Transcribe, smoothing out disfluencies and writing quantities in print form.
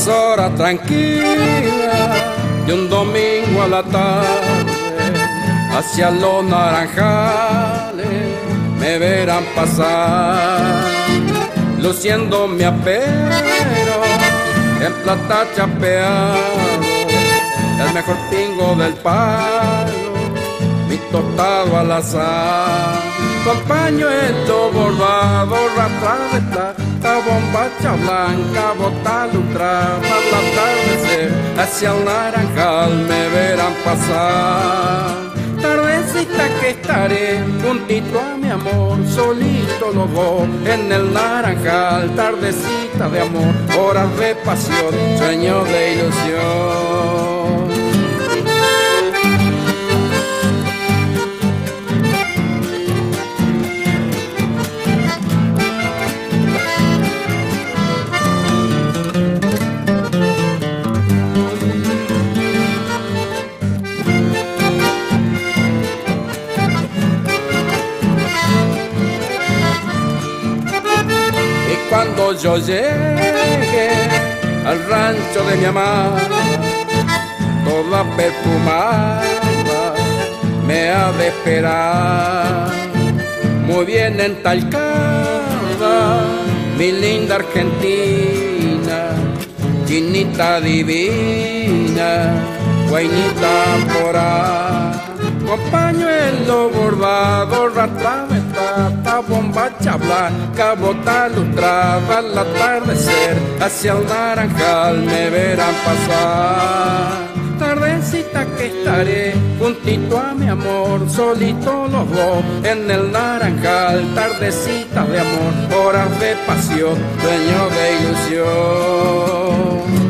las horas tranquilas de un domingo a la tarde, hacia los naranjales me verán pasar, luciendo mi apero en plata chapeado, el mejor pingo del palo, mi tostado al azar, con pañuelo bordado, ratra de plata, bombacha blanca, bota lustrada, al atardecer hacia el naranjal me verán pasar. Tardecita que estaré juntito a mi amor, solito los dos en el naranjal. Tardecita de amor, horas de pasión, sueños de ilusión. Cuando yo llegue al rancho de mi amada, toda perfumada me ha de esperar, muy bien entalcada, mi linda Argentina, chinita divina, guainita porá, con pañuelo bordado, ratra de plata, bombacha blanca, bota lustrada, al atardecer hacia el naranjal me verán pasar. Tardecita que estaré juntito a mi amor, solito los dos en el naranjal. Tardecita de amor, horas de pasión, sueño de ilusión.